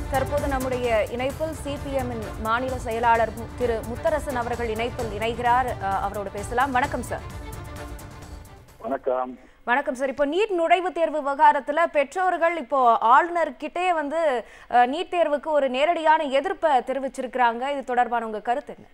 தற்போது நம்முடைய இணைப்பில் சிபிஎம்மின் மாநில செயலாளர் திரு முத்தரசன் அவர்கள் இணைப்பில் இணைகிறார். அவரோடு பேசலாம். வணக்கம் சார். வணக்கம். வணக்கம் சார். இப்போ நீட் நுழைவுத் தேர்வு விவகாரத்துல பெற்றோர்கள் இப்போ ஆளுநர் கிட்டே வந்து நீட் தேர்வுக்கு ஒரு நேரடியான எதிர்ப்பை தெரிவிச்சிருக்கிறாங்க. இது தொடர்பான உங்க கருத்து என்ன?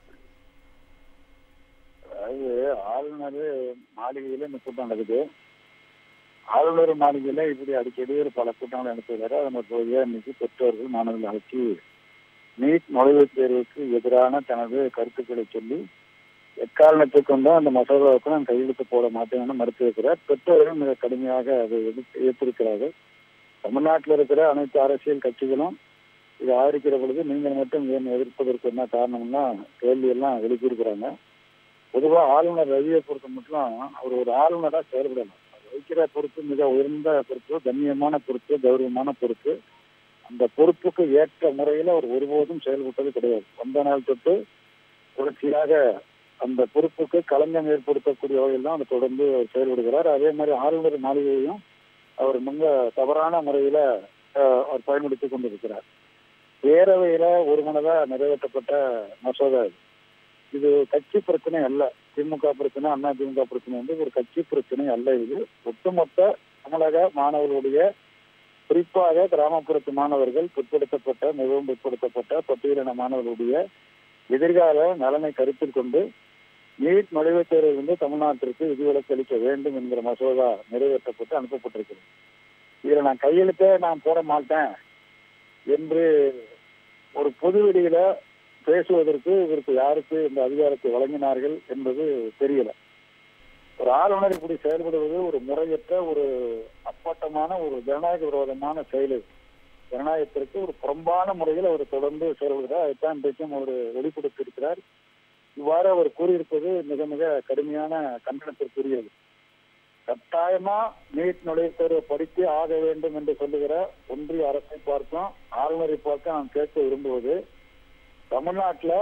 அதாவது ஆளுநர் மாளிகையில இந்த கூட்டம் நடக்குது. ஆளுநர் மாளிகையில இப்படி அடிக்கடி பல கூட்டங்கள் நடத்துகிறாரு. அதன் போது இன்னைக்கு பெற்றோர்கள் மாணவர்கள் அழைச்சி நீட் நுழைவுத் தேர்வுக்கு எதிரான தனது கருத்துக்களை சொல்லி எக்காரணத்தை கொண்டும் அந்த மசோதாவுக்கு நான் கையெழுத்து போட மாட்டேன்னு மறுத்து வைக்கிறார். பெற்றோர்கள் மிக கடுமையாக அதை எதிர்த்திருக்கிறார்கள். தமிழ்நாட்டில் இருக்கிற அனைத்து அரசியல் கட்சிகளும் இதை ஆதரிக்கிற பொழுது நீங்கள் மட்டும் ஏன் எதிர்ப்பதற்கு என்ன காரணம்னா கேள்வியெல்லாம் எழுப்பியிருக்கிறாங்க. பொதுவாக ஆளுநர் ரவியை பொறுத்த மட்டும் அவர் ஒரு ஆளுநராக செயல்படலாம். வைக்கிற பொறுப்பு மிக உயர்ந்த பொறுப்பு, கண்ணியமான பொறுப்பு, கௌரவமான பொறுப்பு. அந்த பொறுப்புக்கு ஏற்ற முறையில் அவர் ஒருபோதும் செயல்பட்டது கிடையாது. வந்த நாள் தொட்டு தொடர்ச்சியாக அந்த பொறுப்புக்கு களங்கம் ஏற்படுத்தக்கூடிய வகையில் தான் அவர் தொடர்ந்து அவர் செயல்படுகிறார். அதே மாதிரி ஆளுநர் மாளிகையையும் அவர் மிக தவறான முறையில் அவர் பயன்படுத்தி கொண்டிருக்கிறார். பேரவையில் ஒருமனதாக நிறைவேற்றப்பட்ட மசோதா இது கட்சி பிரச்சனை அல்ல. திமுக பிரச்சனை, அண்ணா திமுக பிரச்சனை வந்து ஒரு கட்சி பிரச்சனை அல்ல. இது ஒட்டுமொத்த தமிழக மாணவர்களுடைய, குறிப்பாக கிராமப்புறத்து மாணவர்கள், பிற்படுத்தப்பட்ட, மிகவும் பிற்படுத்தப்பட்ட பட்டியலின மாணவர்களுடைய எதிர்கால நலனை கருத்தில் கொண்டு நீட் நுழைவுத் தேர்வில் வந்து தமிழ்நாட்டிற்கு விதிவிலக்கு அளிக்க வேண்டும் என்கிற மசோதா நிறைவேற்றப்பட்டு அனுப்பப்பட்டிருக்கிறது. இதில் நான் கையெழுத்தே நான் போட மாட்டேன் என்று ஒரு பொது வெளியில பேசுவதற்கு இதற்கு யாருக்கு இந்த அதிகாரத்தை வழங்கினார்கள் என்பது தெரியல. ஒரு ஆளுநர் இப்படி செயல்படுவது ஒரு முறையற்ற, ஒரு அப்பட்டமான, ஒரு ஜனநாயக விரோதமான செயல். ஜனநாயகத்திற்கு ஒரு புறம்பான முறையில் அவர் தொடர்ந்து செயல்படுகிறார். அதைத்தான் இன்றைக்கும் அவர் வெளிப்படுத்தியிருக்கிறார். இவ்வாறு அவர் கூறியிருப்பது மிக மிக கடுமையான கண்டனத்திற்குரியது. கட்டாயமா நீட் நுழைவுத் தேர்வை படித்து ஆக வேண்டும் என்று சொல்லுகிற ஒன்றிய அரசை பார்த்தும் ஆளுநரை பார்க்க நான் கேட்க விரும்புவது, தமிழ்நாட்டில்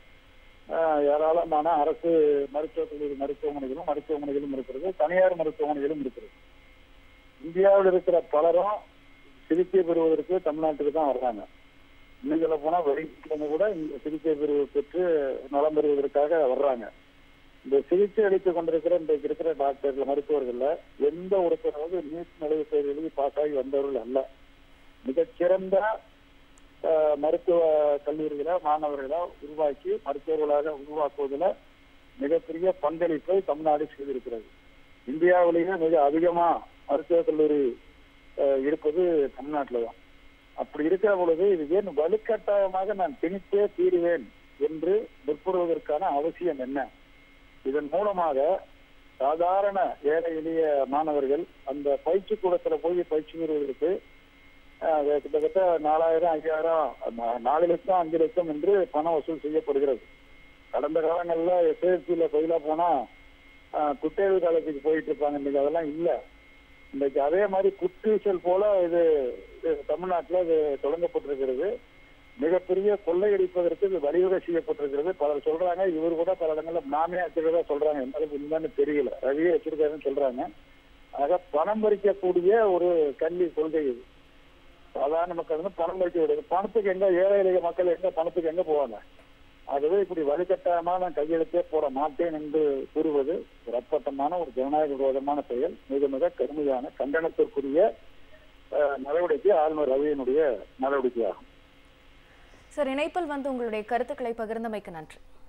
ஏராளமான அரசு மருத்துவக் கல்லூரி மருத்துவமனைகளும் இருக்கிறது, தனியார் மருத்துவமனைகளும் இருக்கிறது. இந்தியாவில் இருக்கிற பலரும் சிகிச்சை பெறுவதற்கு தமிழ்நாட்டுக்கு தான் வர்றாங்க. இன்னும் சொல்ல போனா வெளிக்கிழமை கூட இந்த சிகிச்சை பெற்று நலம் பெறுவதற்காக வர்றாங்க. இந்த சிகிச்சை அளித்துக் கொண்டிருக்கிற இன்றைக்கு இருக்கிற டாக்டர்கள், மருத்துவர்கள்ல எந்த ஒருத்தராவது நீட் நுழைவுத் தேர்வு எழுதி பாஸ் ஆகி வந்தவர்கள் அல்ல. மிகச்சிறந்த மருத்துவ கல்லூரிகளை மாணவர்களை உருவாக்கி மருத்துவர்களாக உருவாக்குவதில் மிகப்பெரிய பங்களிப்பை தமிழ்நாடு செய்திருக்கிறது. இந்தியாவிலேயே மிக அதிகமா மருத்துவக் கல்லூரி இருப்பது தமிழ்நாட்டில் தான். அப்படி இருக்கிற பொழுது இது ஏன் வலுக்கட்டாயமாக நான் திணித்தே தீருவேன் என்று முற்படுவதற்கான அவசியம் என்ன? இதன் மூலமாக சாதாரண ஏழை எளிய மாணவர்கள் அந்த பயிற்சி கூடத்துல போய் பயிற்சி பெறுவதற்கு கிட்டத்தட்ட 4000, 5000, 4 லட்சம், 5 லட்சம் என்று பணம் வசூல் செய்யப்படுகிறது. கடந்த காலங்கள்ல எஸ்எஸ்சியில பயிலா போனா குட்டேவி காலேஜுக்கு போயிட்டு இருப்பாங்க. இன்னைக்கு அதெல்லாம் இல்லை. இன்னைக்கு அதே மாதிரி குற்றீசல் போல இது தமிழ்நாட்டில் இது தொடங்கப்பட்டிருக்கிறது. மிகப்பெரிய கொள்ளையடிப்பதற்கு இது வழிவகை செய்யப்பட்டிருக்கிறது. பலர் சொல்றாங்க, இவர் கூட பல இடங்கள்ல நாமே வச்சிருக்கதா சொல்றாங்க. எந்த அளவுக்கு உண்மைன்னு தெரியல, ரவியை வச்சிருக்காருன்னு சொல்றாங்க. ஆக பணம் பறிக்கக்கூடிய ஒரு கல்வி கொள்கை இது. சாதாரண மக்கள் வந்து பணம் பறிக்க விடுது. பணத்துக்கு எங்க, ஏழை எளிய மக்கள் எங்க பணத்துக்கு எங்க போவாங்க? ஆகவே இப்படி வலுக்கட்டாயமா நான் கையெழுத்தே போட மாட்டேன் என்று கூறுவது ஒரு அப்பட்டமான, ஒரு ஜனநாயக விரோதமான செயல். மிக மிக கடுமையான கண்டனத்திற்குரிய நடவடிக்கை ஆளுநர் ரவியினுடைய நடவடிக்கையாகும். சார், இணைப்பில் வந்து உங்களுடைய கருத்துக்களை பகிர்ந்தமைக்கு நன்றி.